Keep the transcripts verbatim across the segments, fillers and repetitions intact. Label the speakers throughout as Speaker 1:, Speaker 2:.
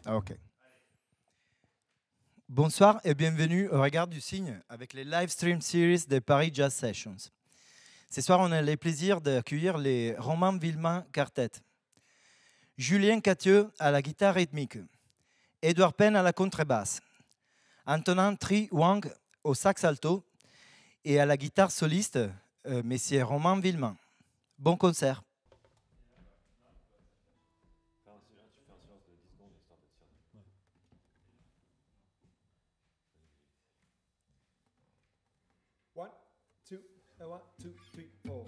Speaker 1: Ah, ok. Bonsoir et bienvenue au Regard du Cygne avec les live stream series des Paris Jazz Sessions. Ce soir, on a le plaisir d'accueillir les Romain Villemain Quartet. Julien Cathieu à la guitare rythmique, Édouard Penn à la contrebasse, Antonin Tri Wang au sax alto et à la guitare soliste, euh, Messieurs Romain Villemain. Bon concert.
Speaker 2: One, two, one, two, three, four.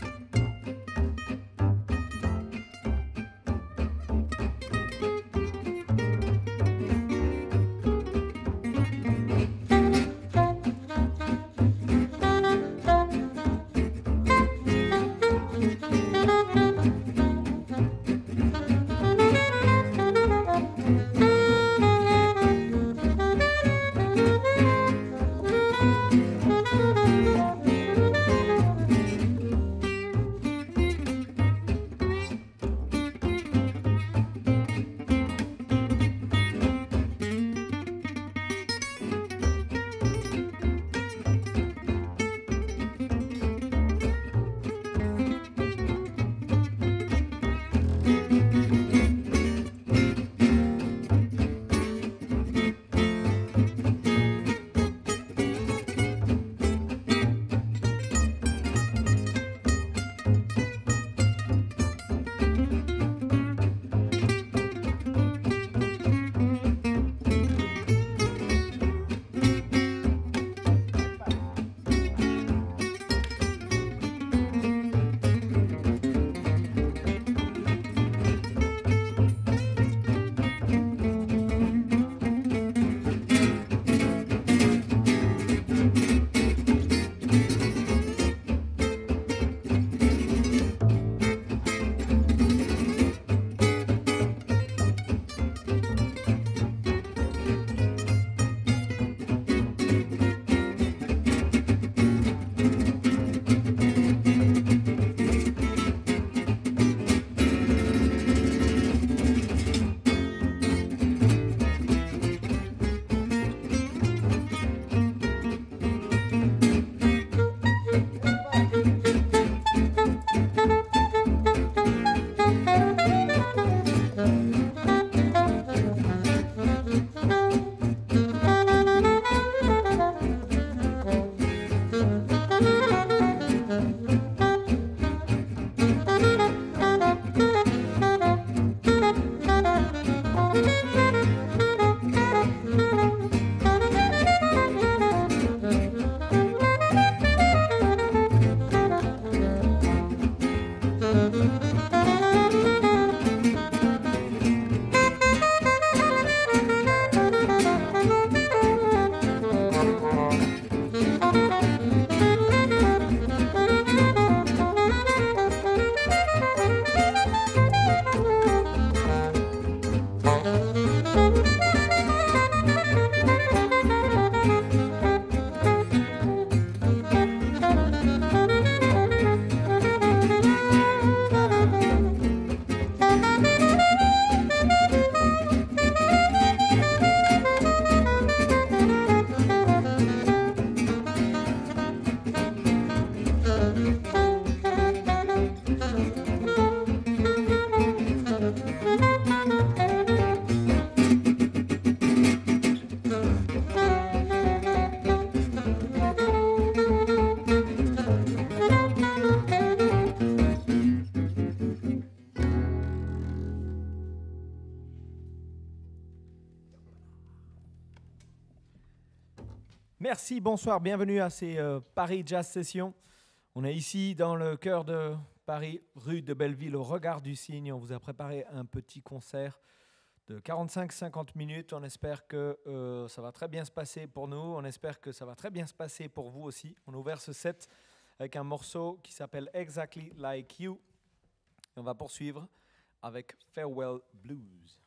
Speaker 2: Merci, bonsoir, bienvenue à ces euh, Paris Jazz Sessions. On est ici dans le cœur de Paris, rue de Belleville, au Regard du Cygne. On vous a préparé un petit concert de quarante-cinq à cinquante minutes. On espère que euh, ça va très bien se passer pour nous. On espère que ça va très bien se passer pour vous aussi. On a ouvert ce set avec un morceau qui s'appelle Exactly Like You. Et on va poursuivre avec Farewell Blues.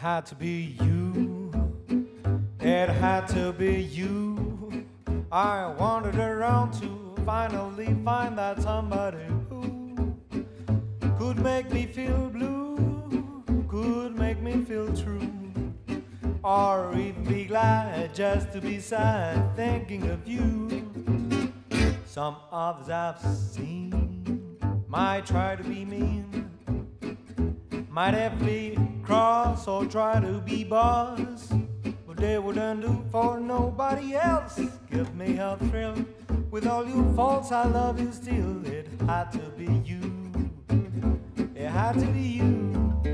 Speaker 2: had to be you. It had to be you. I wandered around to finally find that somebody who could make me feel blue, could make me feel true, or even be glad just to be sad thinking of you. Some others I've seen might try to be mean, might definitely cross or try to be boss, but they wouldn't do for nobody else. Give me a thrill with all your faults, I love you still. It had to be you. It had to be you.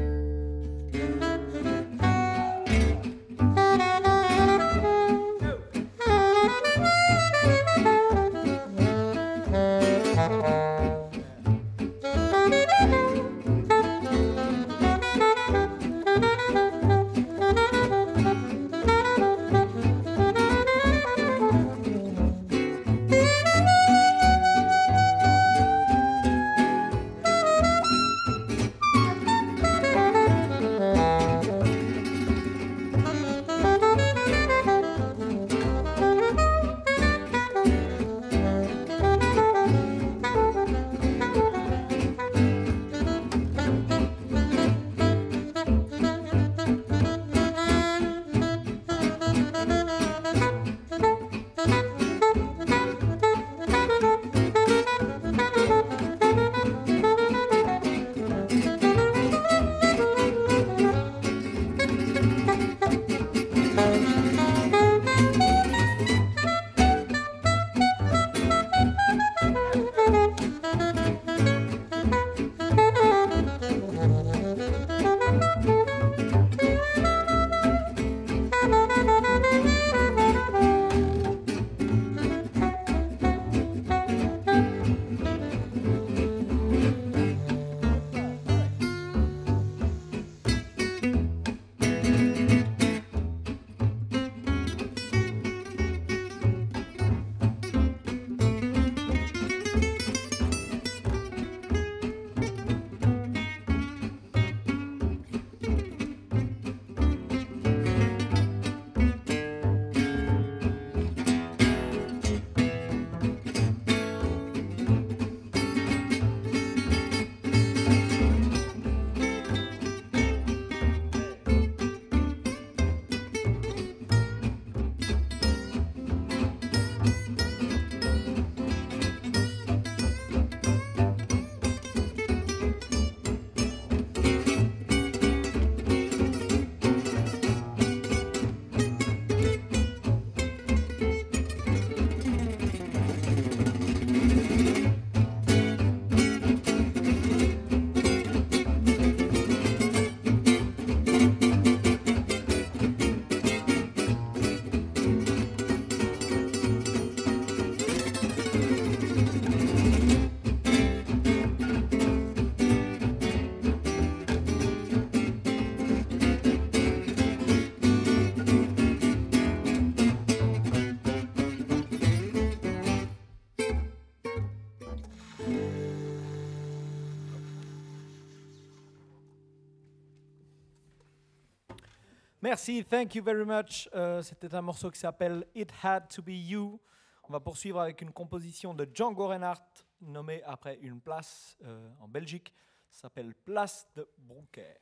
Speaker 2: Merci, thank you very much. Euh, C'était un morceau qui s'appelle It Had to Be You. On va poursuivre avec une composition de Django Reinhardt, nommée après une place euh, en Belgique. Ça s'appelle Place de Broncker.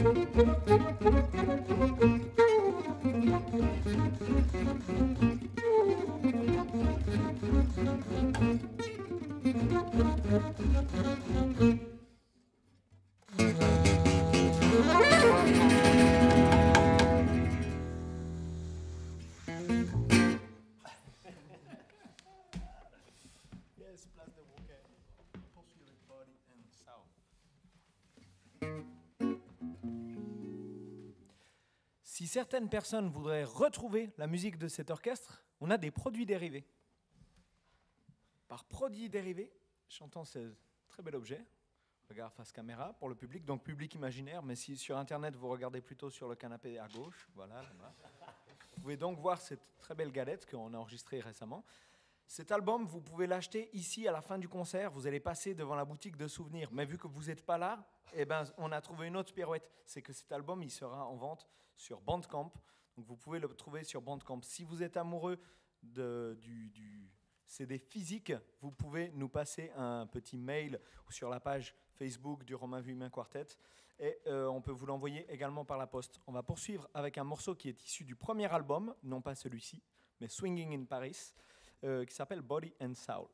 Speaker 2: Si certaines personnes voudraient retrouver la musique de cet orchestre, on a des produits dérivés. Par produits dérivés, j'entends ce très bel objet. Regarde face caméra pour le public, donc public imaginaire, mais si sur Internet vous regardez plutôt sur le canapé à gauche, voilà, là-bas. Vous pouvez donc voir cette très belle galette qu'on a enregistrée récemment. Cet album, vous pouvez l'acheter ici à la fin du concert. Vous allez passer devant la boutique de souvenirs. Mais vu que vous n'êtes pas là, eh ben, on a trouvé une autre pirouette. C'est que cet album, il sera en vente sur Bandcamp. Donc vous pouvez le trouver sur Bandcamp. Si vous êtes amoureux de, du, du C D physique, vous pouvez nous passer un petit mail ou sur la page Facebook du Romain Vuillemin Quartet. Et euh, on peut vous l'envoyer également par la poste. On va poursuivre avec un morceau qui est issu du premier album, non pas celui-ci, mais Swinging in Paris. Euh, qui s'appelle Body and Soul.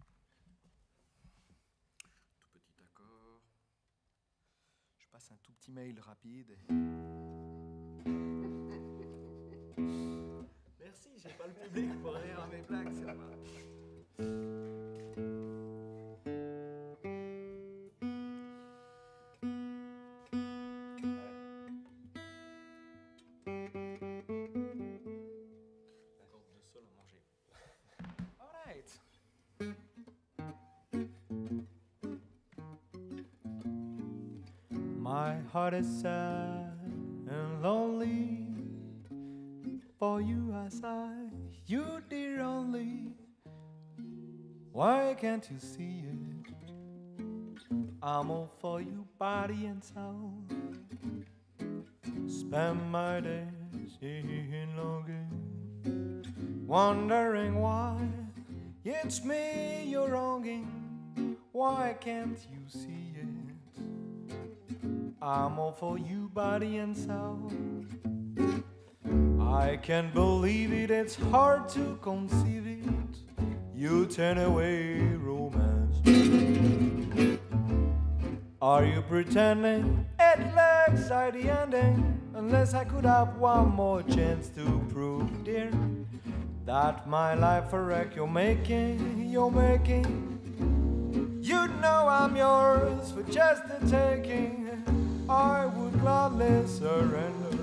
Speaker 2: Tout petit accord. Je passe un tout petit mail rapide. Et... Merci, j'ai pas le public pour rire à mes blagues, c'est pas. My heart is sad and lonely. For you I sigh, you dear only. Why can't you see it? I'm all for you, body and soul. Spend my days in longing, wondering why it's me you're wronging. Why can't you see it? I'm all for you, body and soul. I can't believe it, it's hard to conceive it. You turn away romance. Are you pretending it looks like the ending? Unless I could have one more chance to prove, dear, that my life a wreck you're making, you're making. You know I'm yours for just the taking. I would gladly surrender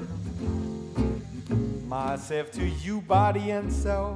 Speaker 2: myself to you, body and soul.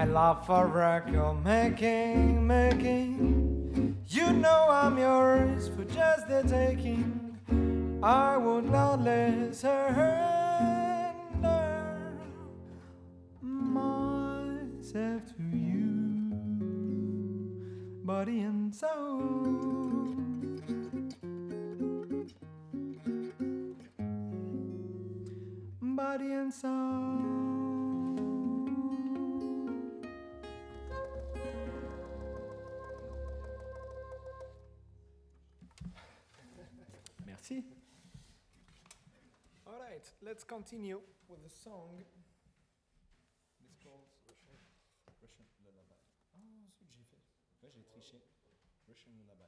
Speaker 2: I love for record making, making. You know I'm yours for just the taking. I would gladly surrender myself to you, body and soul. Body and soul. Merci. All right, let's continue with the song. It's called Russian, Russian Lullaby. Ah, c'est ce que j'ai fait. Là, j'ai triché. Russian Lullaby.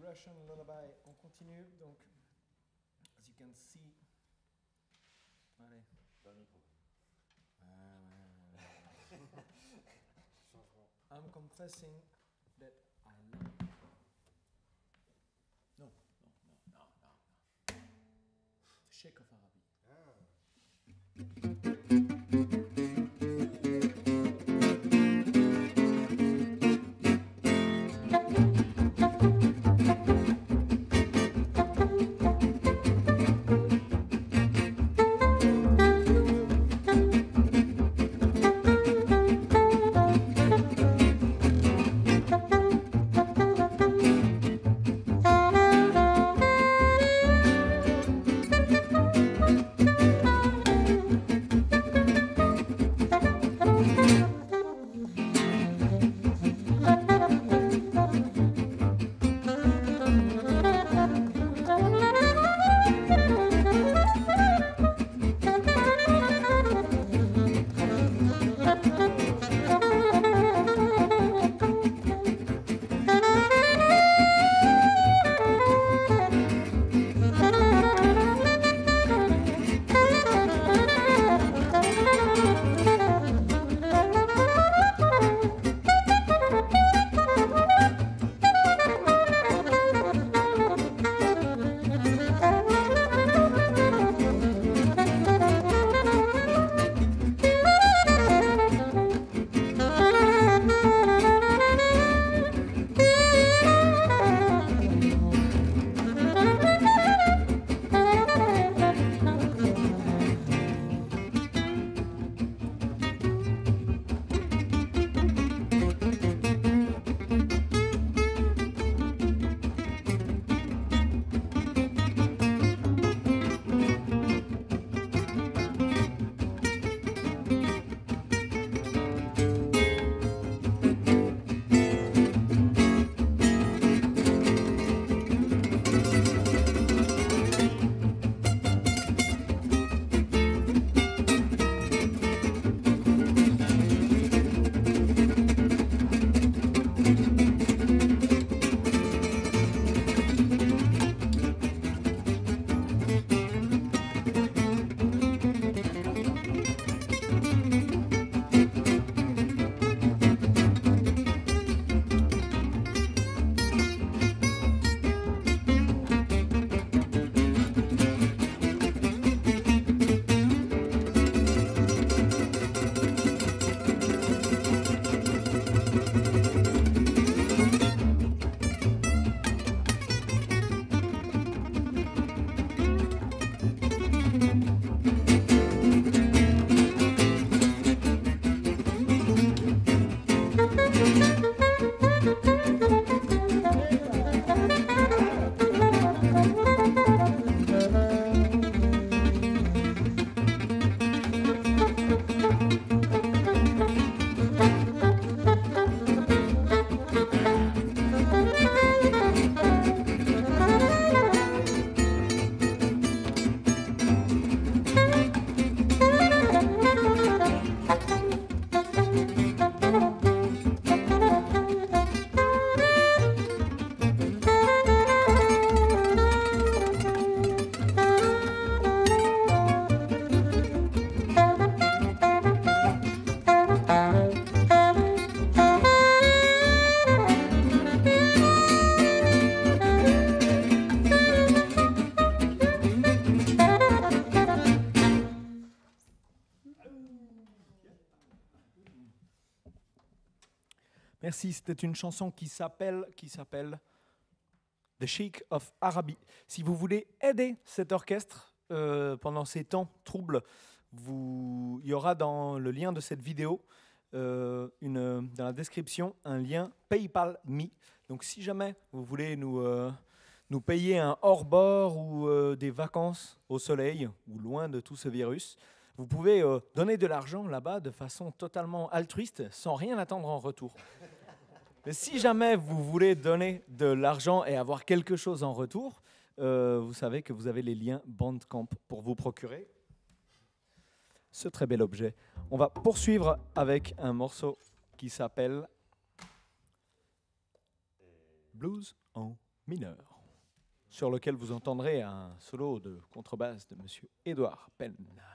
Speaker 2: Persian Lullaby, on continue. Donc, as you can see. Allez. I'm confessing that I love you. No, no, no, no, no, no. The Sheikh of Arabi. Merci, c'était une chanson qui s'appelle qui s'appelle The Sheikh of Arabi. Si vous voulez aider cet orchestre euh, pendant ces temps troubles, vous, il y aura dans le lien de cette vidéo, euh, une, dans la description, un lien PayPal Me. Donc si jamais vous voulez nous, euh, nous payer un hors-bord ou euh, des vacances au soleil ou loin de tout ce virus, vous pouvez euh, donner de l'argent là-bas de façon totalement altruiste, sans rien attendre en retour. Mais si jamais vous voulez donner de l'argent et avoir quelque chose en retour, euh, vous savez que vous avez les liens Bandcamp pour vous procurer ce très bel objet. On va poursuivre avec un morceau qui s'appelle Blues on mineur, sur lequel vous entendrez un solo de contrebasse de Monsieur Édouard Penn.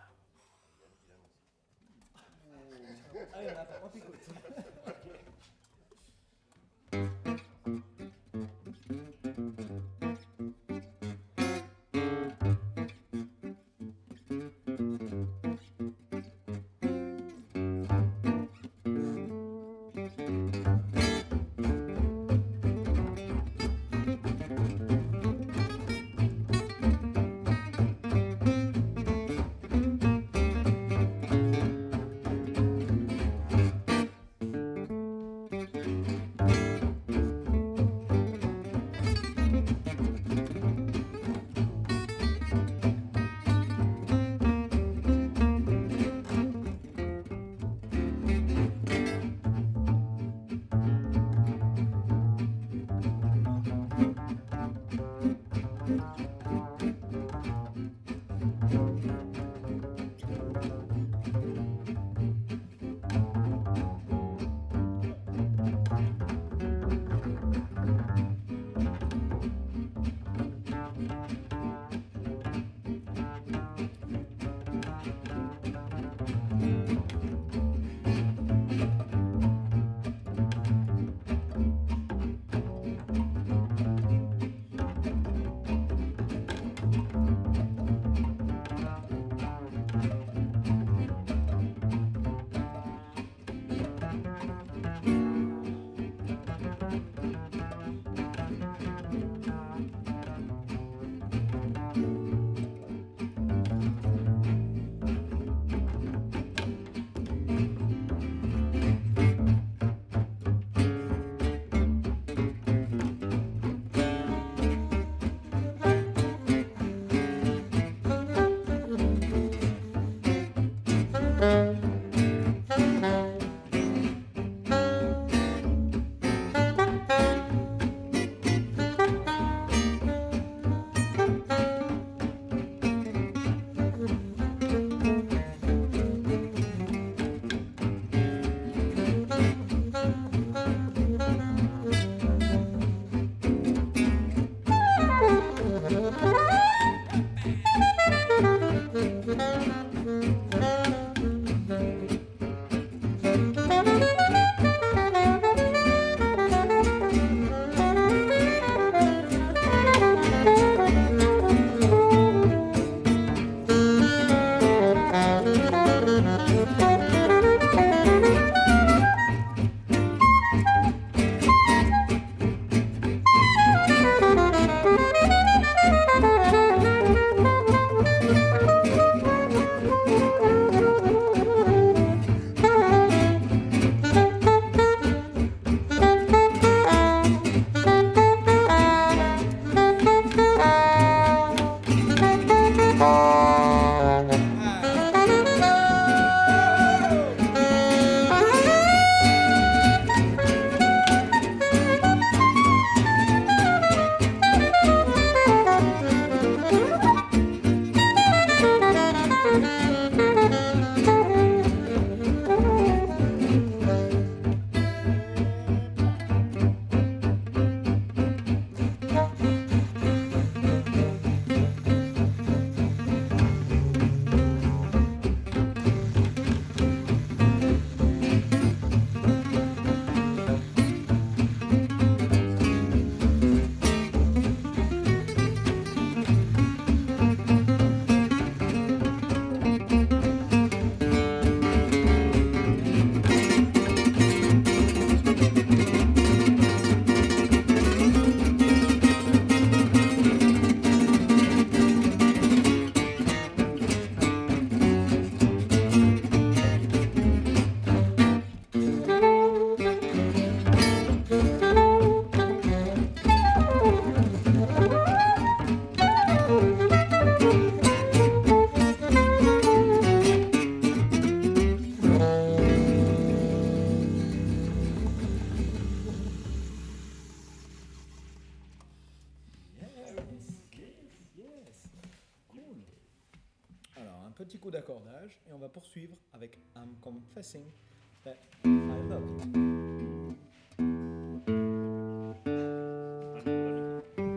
Speaker 2: petit coup d'accordage et on va poursuivre avec I'm Confessing That I Love You.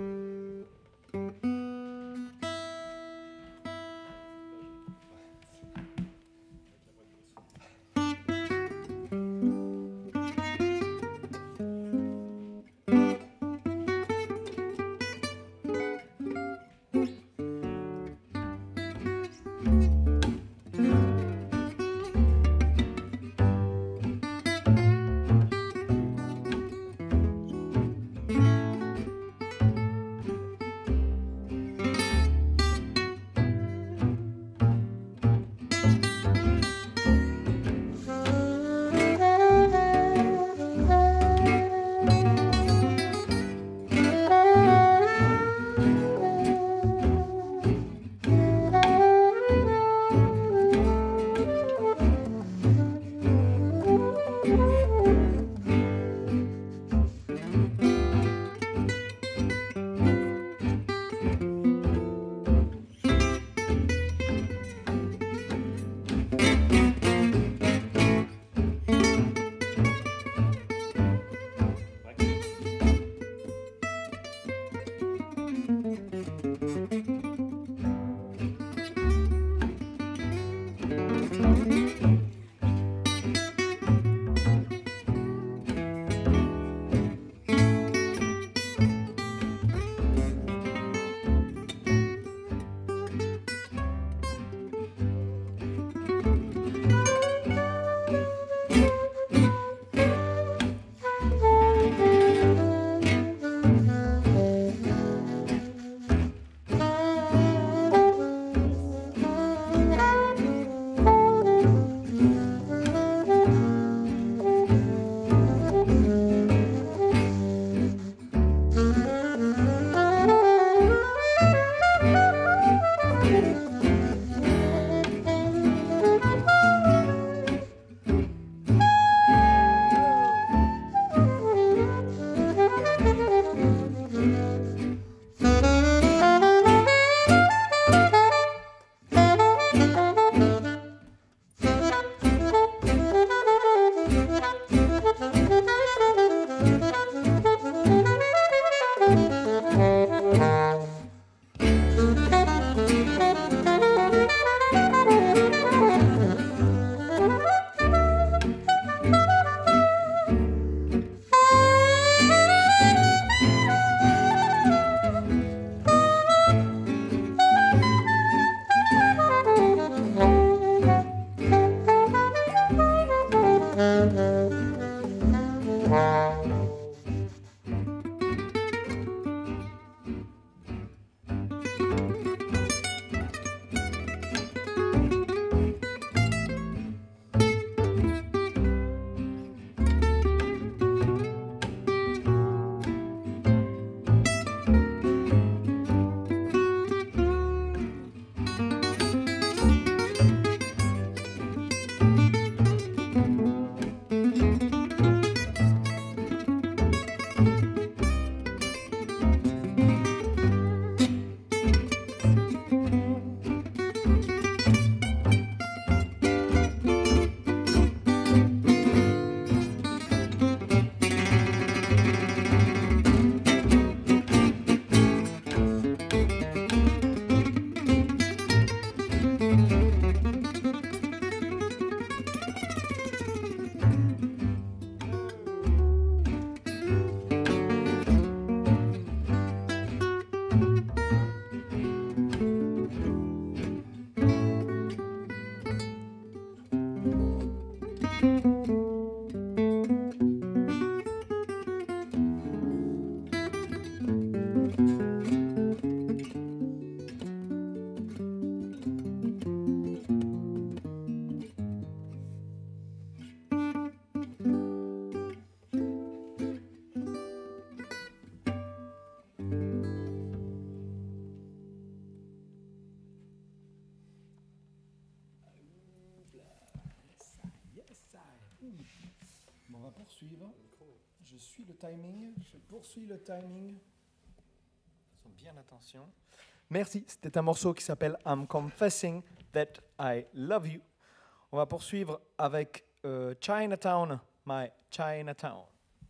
Speaker 2: Yes, I, yes, I. Ouh. Bon, on va poursuivre. Je suis le timing. Je poursuis le timing. Faisons bien attention. Merci. C'était un morceau qui s'appelle I'm Confessing That I Love You. On va poursuivre avec euh, Chinatown, My Chinatown.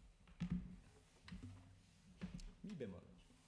Speaker 2: Mi bémol.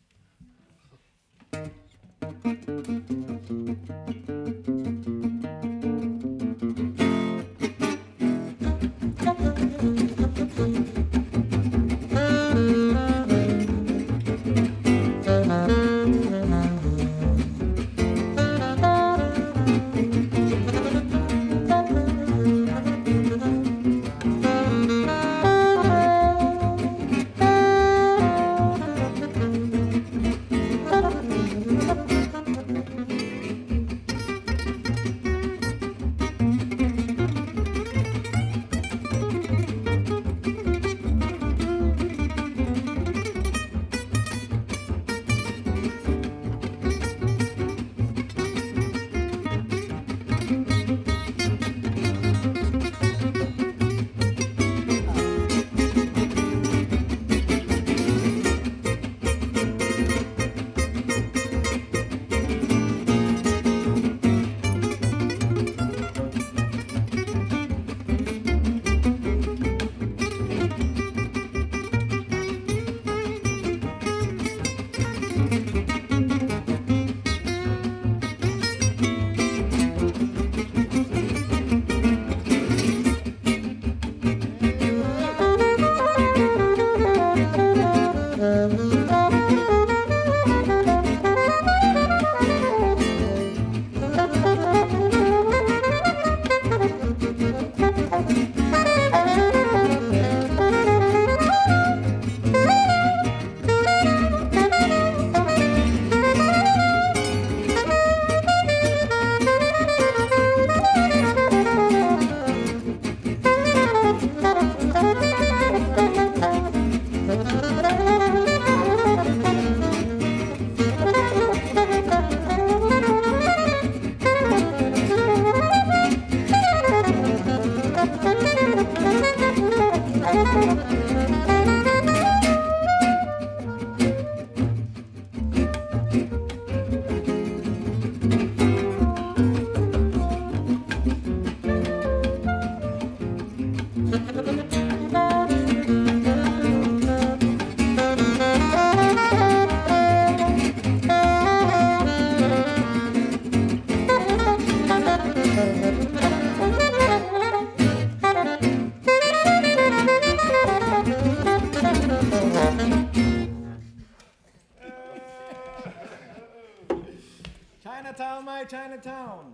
Speaker 2: Chinatown, my Chinatown.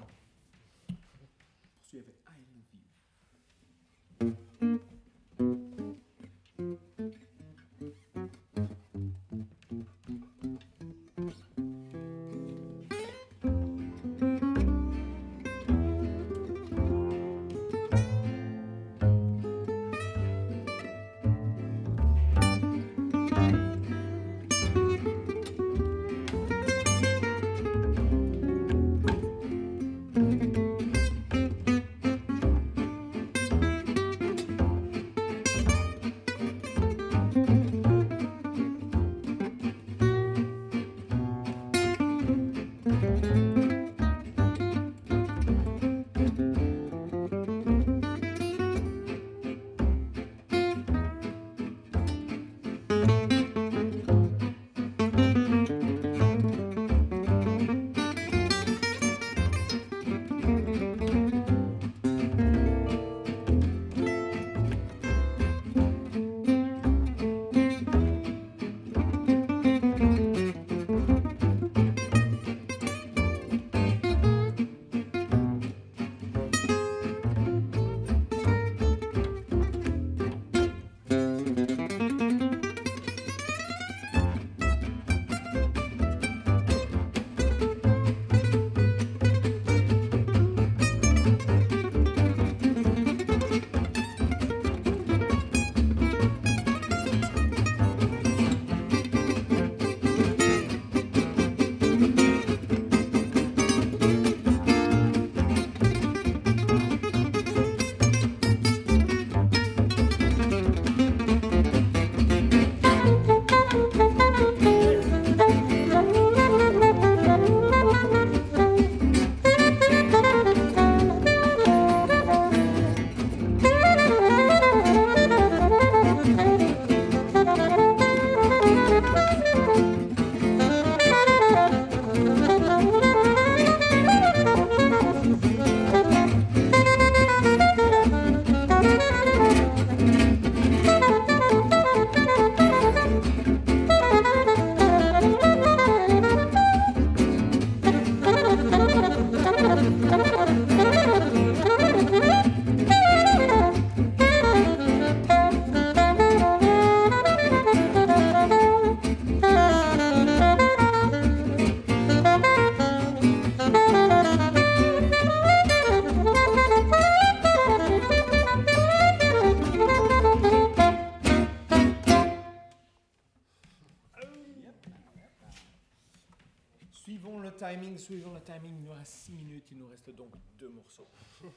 Speaker 2: Poursuis avec I Love You. timing, suivant le timing, il nous reste six minutes, il nous reste donc deux morceaux.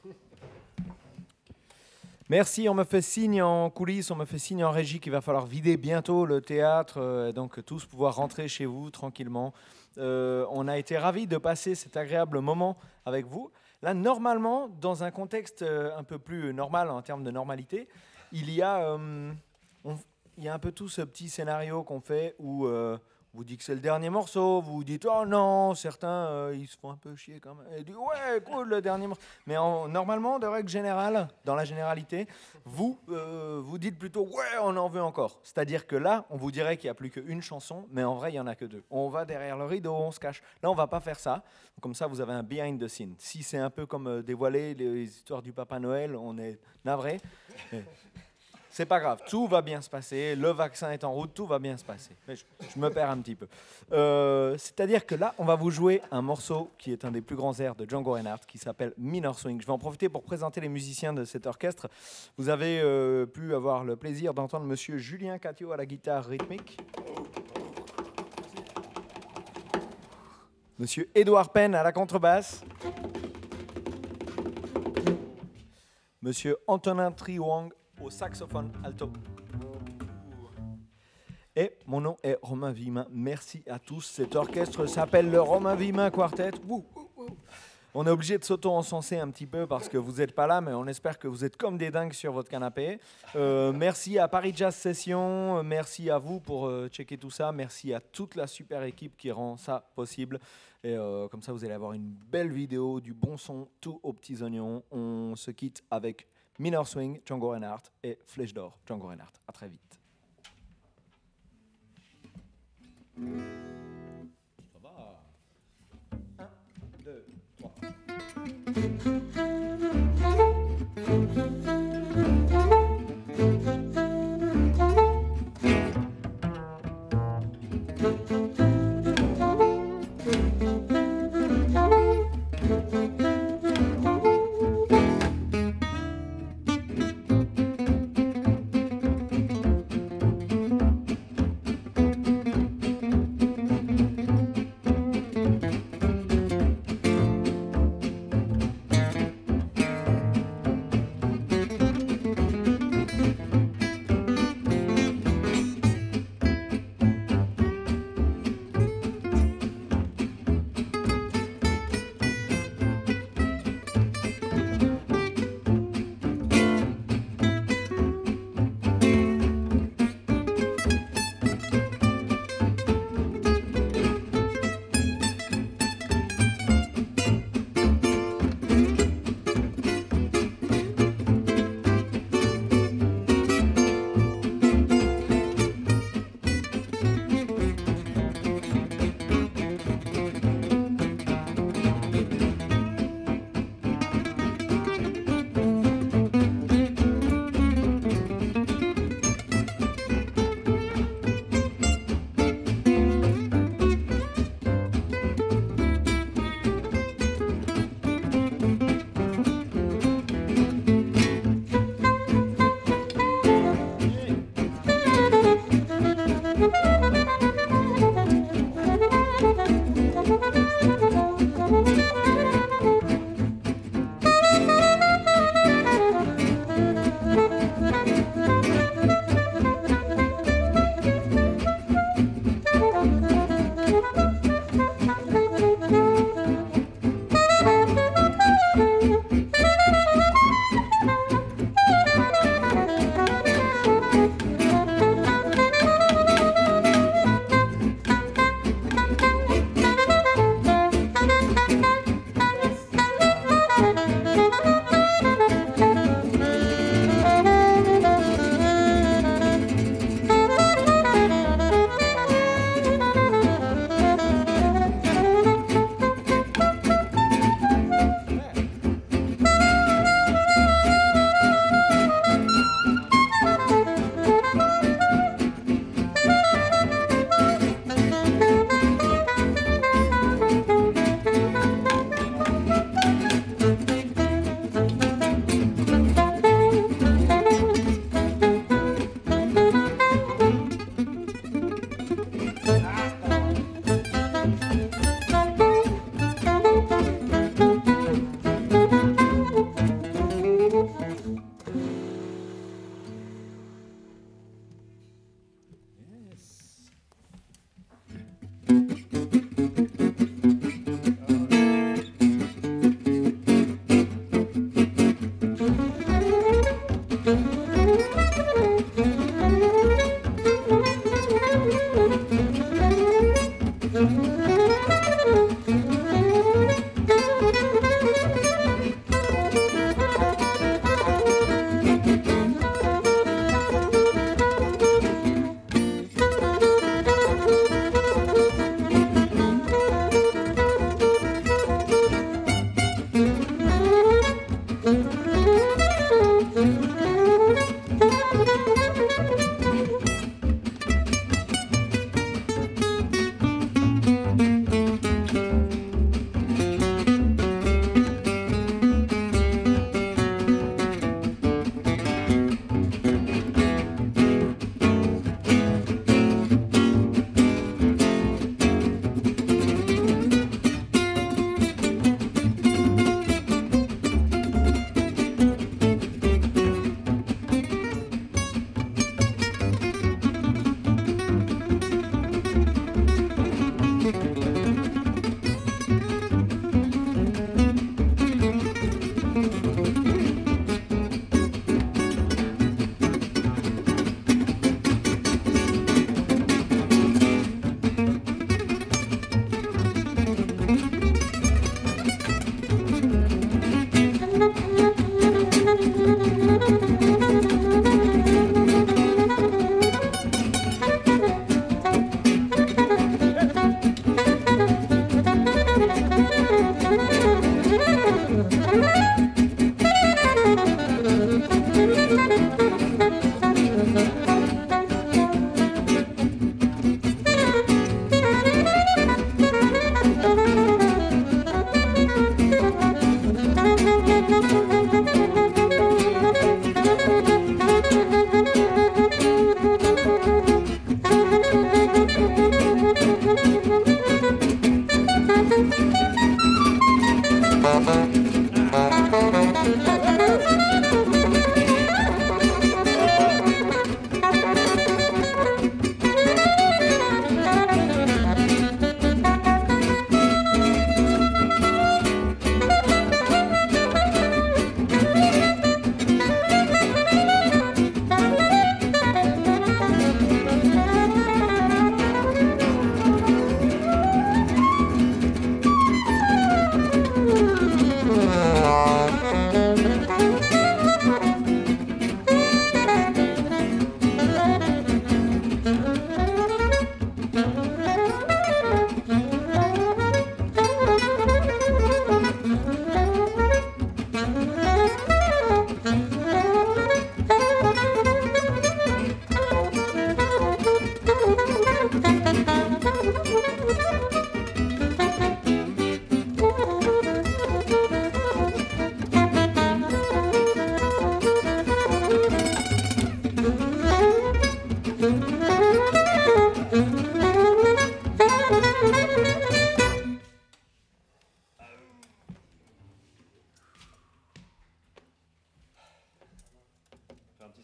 Speaker 2: Merci, on me fait signe en coulisses, on me fait signe en régie qu'il va falloir vider bientôt le théâtre, euh, donc tous pouvoir rentrer chez vous tranquillement. Euh, on a été ravis de passer cet agréable moment avec vous. Là, normalement, dans un contexte euh, un peu plus normal en termes de normalité, il y a, euh, on, il y a un peu tout ce petit scénario qu'on fait où euh, vous dites que c'est le dernier morceau, vous dites « Oh non !» Certains, euh, ils se font un peu chier quand même. Ils disent « Ouais, cool, le dernier morceau !» Mais en, normalement, de règle générale, dans la généralité, vous, euh, vous dites plutôt « Ouais, on en veut encore !» C'est-à-dire que là, on vous dirait qu'il n'y a plus qu'une chanson, mais en vrai, il n'y en a que deux. On va derrière le rideau, on se cache. Là, on ne va pas faire ça. Comme ça, vous avez un behind the scene. Si c'est un peu comme euh, dévoiler les histoires du Papa Noël, on est navré. Mais c'est pas grave, tout va bien se passer, le vaccin est en route, tout va bien se passer. Mais je, je me perds un petit peu. Euh, c'est-à-dire que là, on va vous jouer un morceau qui est un des plus grands airs de Django Reinhardt, qui s'appelle Minor Swing. Je vais en profiter pour présenter les musiciens de cet orchestre. Vous avez euh, pu avoir le plaisir d'entendre monsieur Julien Catio à la guitare rythmique. Monsieur Édouard Penn à la contrebasse. Monsieur Antonin Triwang au saxophone alto. Et mon nom est Romain Villemin. Merci à tous. Cet orchestre s'appelle le Romain Villemin Quartet. Wouh, wouh, wouh. On est obligé de s'auto-encenser un petit peu parce que vous n'êtes pas là, mais on espère que vous êtes comme des dingues sur votre canapé. Euh, merci à Paris Jazz Session. Merci à vous pour euh, checker tout ça. Merci à toute la super équipe qui rend ça possible. Et euh, comme ça, vous allez avoir une belle vidéo, du bon son, tout aux petits oignons. On se quitte avec Minor Swing, Django Reinhardt, et Flèche d'Or, Django Reinhardt. À très vite. Ça va. Un, deux, trois.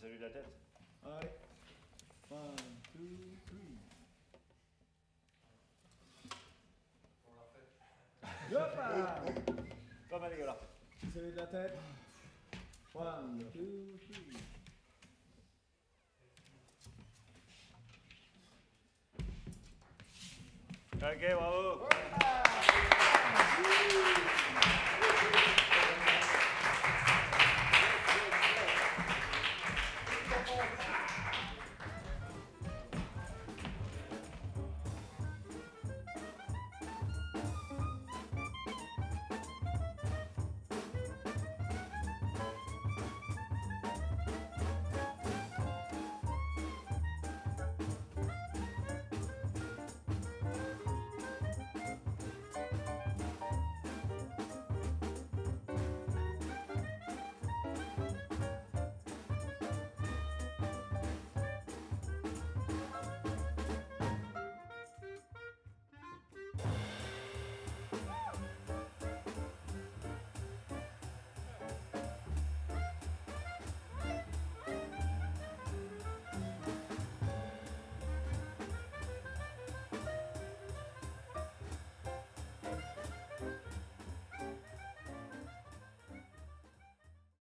Speaker 3: celui de la tête.
Speaker 2: Allez. One, two, three. Hoppa!
Speaker 3: Comme un dégueulasse.
Speaker 2: Celui de la tête. One, two, three.
Speaker 3: Ok, bravo.
Speaker 2: Hoppa!